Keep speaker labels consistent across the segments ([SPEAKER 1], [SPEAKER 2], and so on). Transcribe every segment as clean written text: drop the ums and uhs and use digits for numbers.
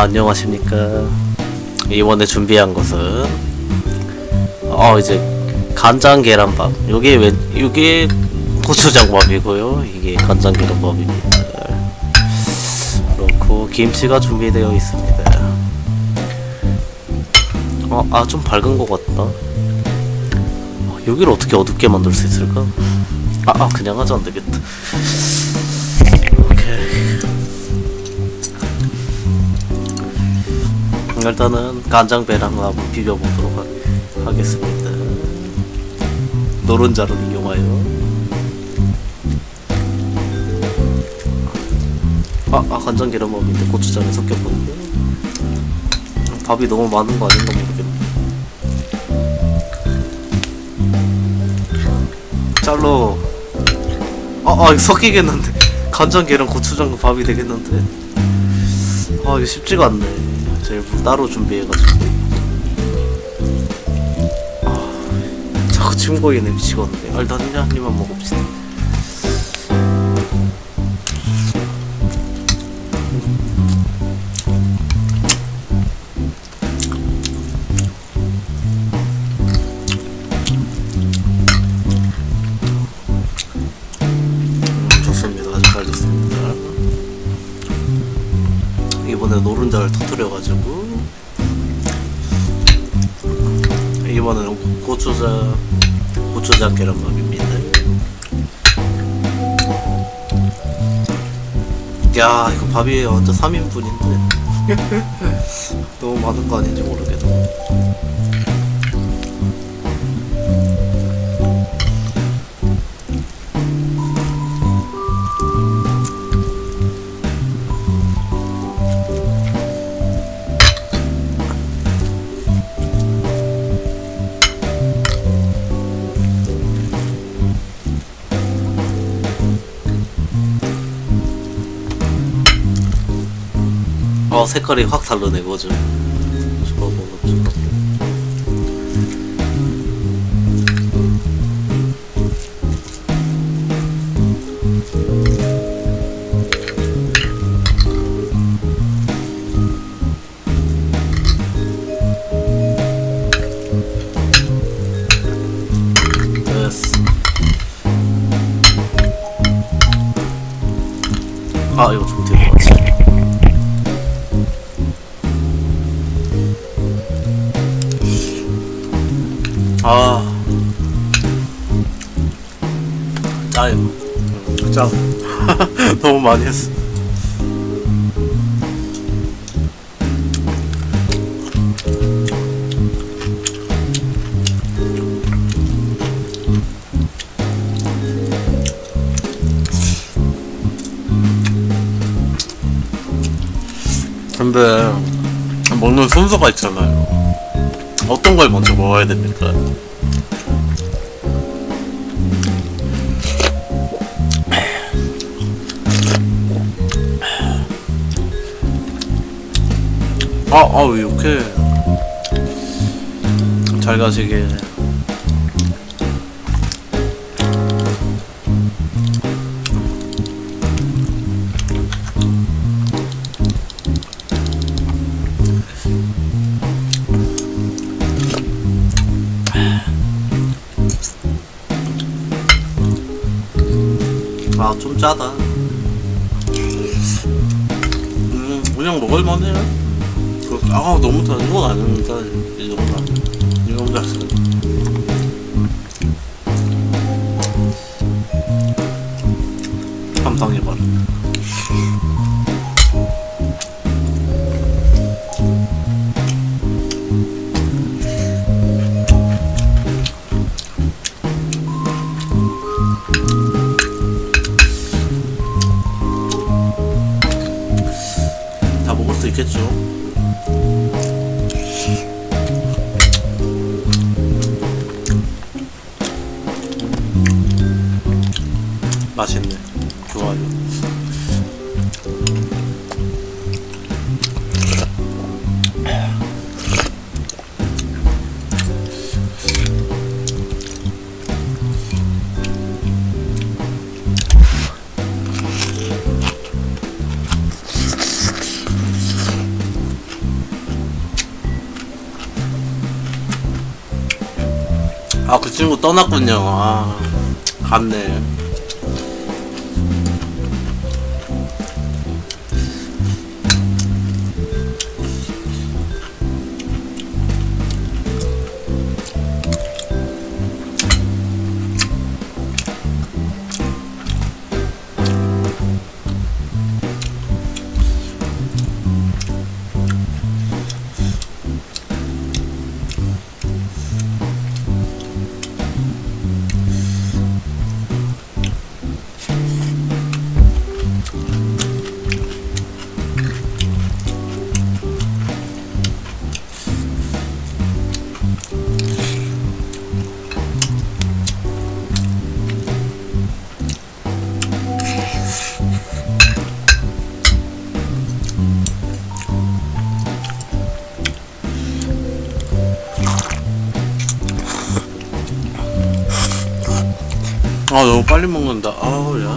[SPEAKER 1] 안녕하십니까. 이번에 준비한 것은 이제 간장 계란밥. 요게 고추장밥이고요. 이게 간장 계란밥입니다. 그렇고 김치가 준비되어 있습니다. 좀 밝은 것 같다. 여기를 어떻게 어둡게 만들 수 있을까? 그냥 하자. 안 되겠다. 오케이. 일단은 간장배랑 한번 비벼보도록 하겠습니다. 노른자를 이용하여. 간장 계란밥인데 고추장에 섞였거든요. 밥이 너무 많은 거 아닌가 모르겠네. 짤로. 이거 섞이겠는데. 간장 계란 고추장 밥이 되겠는데. 이거 쉽지가 않네. 제일 따로 준비해가지고. 자꾸 침 고이네. 미치겠네. 일단 한 입만 먹읍시다. 좋습니다. 아주 잘 됐습니다. 이번에 노른자를 터뜨려가지고, 이번에는 고추장 계란밥입니다. 야, 이거 밥이 완전 3인분인데 너무 많은 거 아닌지 모르겠다. 색깔이 확 다르네. 그거죠. 이거 좀 뒤로 가지. 짜. 너무 많이 했어. 근데 먹는 순서가 있잖아요. 어떤 걸 먼저 먹어야 됩니까? 왜 이렇게 잘 가시게. 좀 짜다. 그냥 먹을만해요. 너무 짜. 이건 아닙니다. 이 정도 짰어요. 감상해봐라. 다 먹을 수 있겠죠? 맛있네. 좋아요. 아, 그 친구 떠났군요. 아, 갔네. 아, 너무 빨리 먹는다. 아우, 야.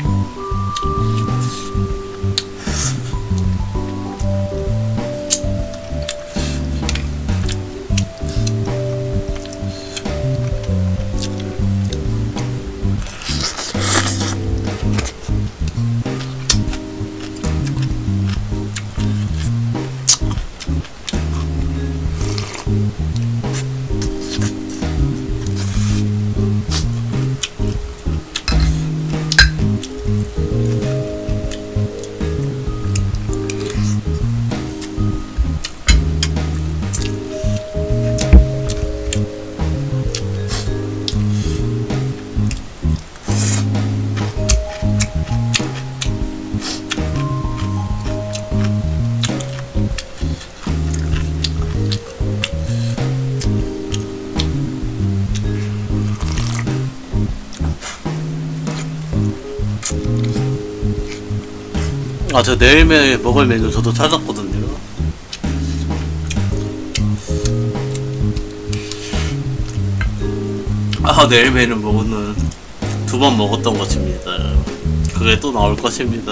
[SPEAKER 1] 아, 저 내일 먹을 메뉴 저도 찾았거든요. 아, 내일 메뉴 먹는 2번 먹었던 것입니다. 그게 또 나올 것입니다.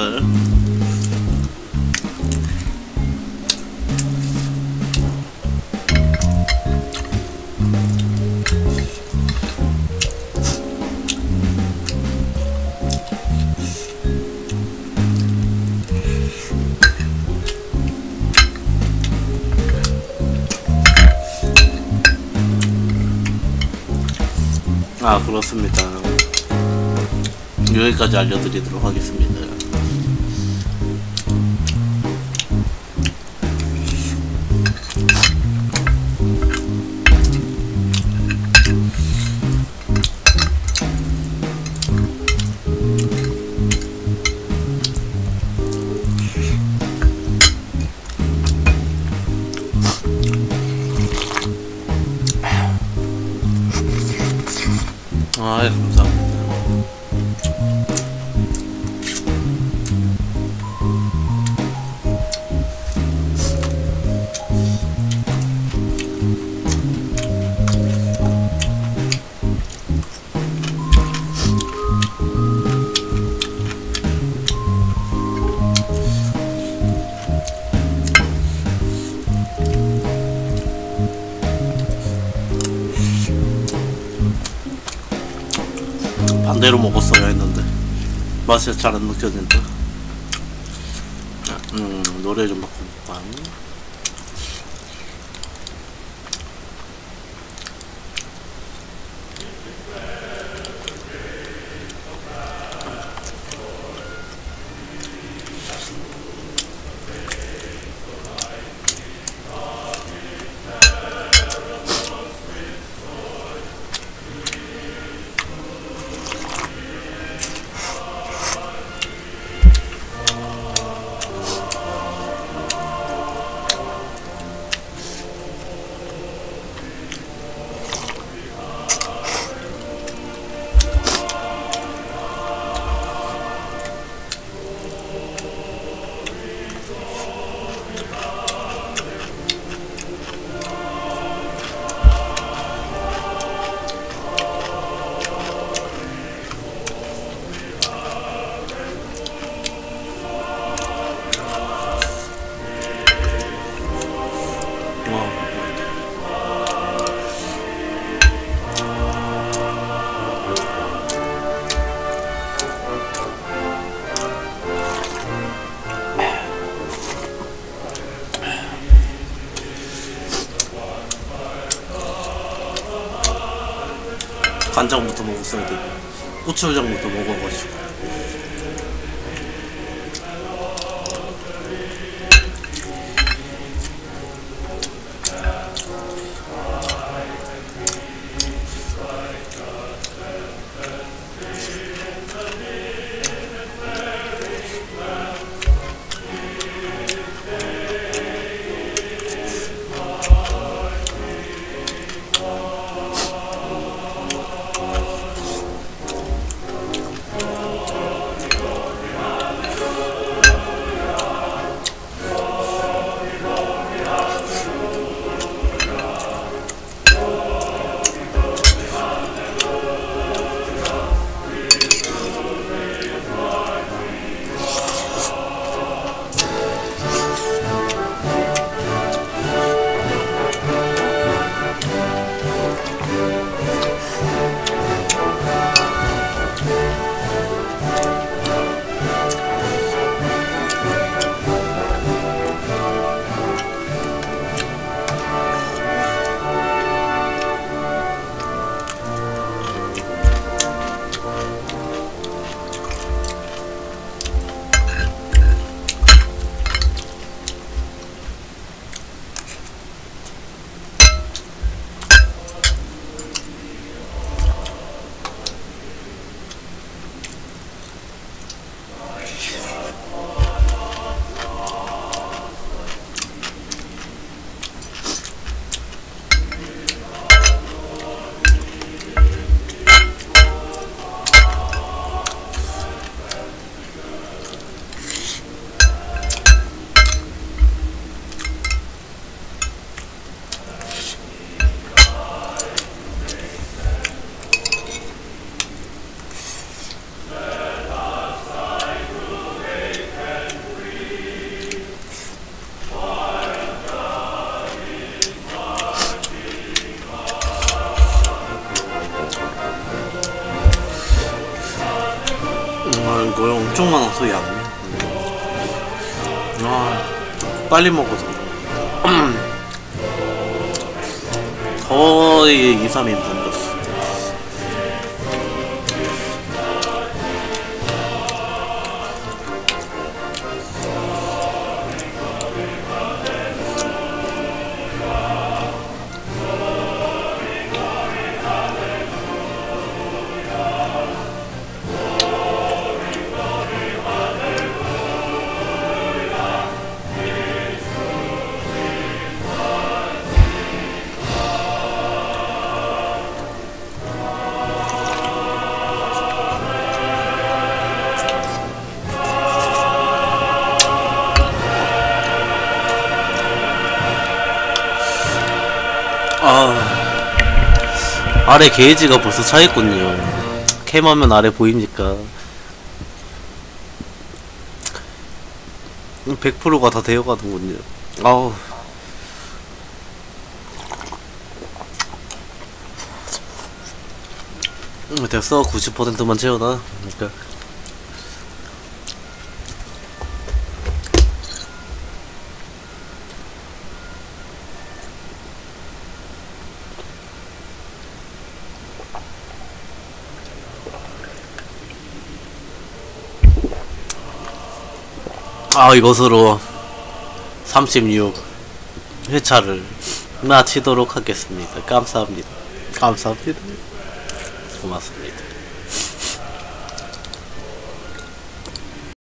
[SPEAKER 1] 아, 그렇습니다. 여기까지 알려드리도록 하겠습니다. 아, 예, 감사합니다. 반대로 먹었어야 했는데 맛이 잘 안 느껴진다. 노래 좀 바꿔볼까? 간장부터 먹었어야 되고 고추장부터 먹어가지고. 이거 엄청 많아서 양이. 빨리 먹어서 거의 2, 3인분 줬어. 아래 게이지가 벌써 차있군요. 캠하면 아래 보입니까? 100%가 다 되어가는군요. 아우. 됐어. 90%만 채워놔. 그러니까. 이것으로 36회차를 마치도록 하겠습니다. 감사합니다. 고맙습니다.